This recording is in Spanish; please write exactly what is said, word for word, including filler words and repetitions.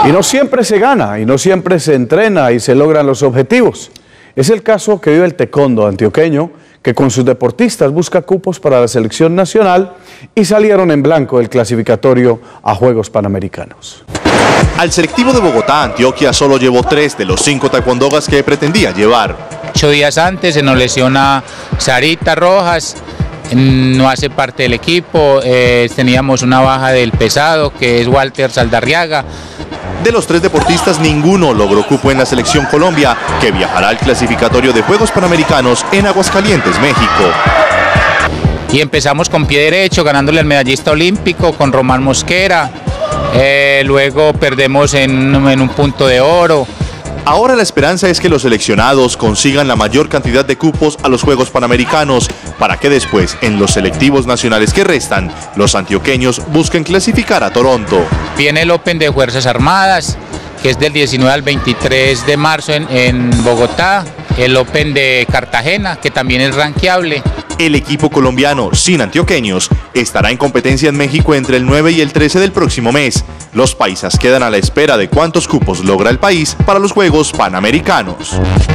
Y no siempre se gana, y no siempre se entrena y se logran los objetivos. Es el caso que vive el taekwondo antioqueño, que con sus deportistas busca cupos para la selección nacional y salieron en blanco del clasificatorio a Juegos Panamericanos. Al selectivo de Bogotá, Antioquia solo llevó tres de los cinco taekwondogas que pretendía llevar. Ocho días antes se nos lesiona Sarita Rojas, no hace parte del equipo, eh, teníamos una baja del pesado que es Walter Saldarriaga. De los tres deportistas, ninguno logró cupo en la selección Colombia, que viajará al clasificatorio de Juegos Panamericanos en Aguascalientes, México. Y empezamos con pie derecho, ganándole al medallista olímpico con Román Mosquera, eh, luego perdemos en, en un punto de oro. Ahora la esperanza es que los seleccionados consigan la mayor cantidad de cupos a los Juegos Panamericanos, para que después, en los selectivos nacionales que restan, los antioqueños busquen clasificar a Toronto. Viene el Open de Fuerzas Armadas, que es del diecinueve al veintitrés de marzo en, en Bogotá, el Open de Cartagena, que también es rankeable. El equipo colombiano, sin antioqueños, estará en competencia en México entre el nueve y el trece del próximo mes. Los paisas quedan a la espera de cuántos cupos logra el país para los Juegos Panamericanos.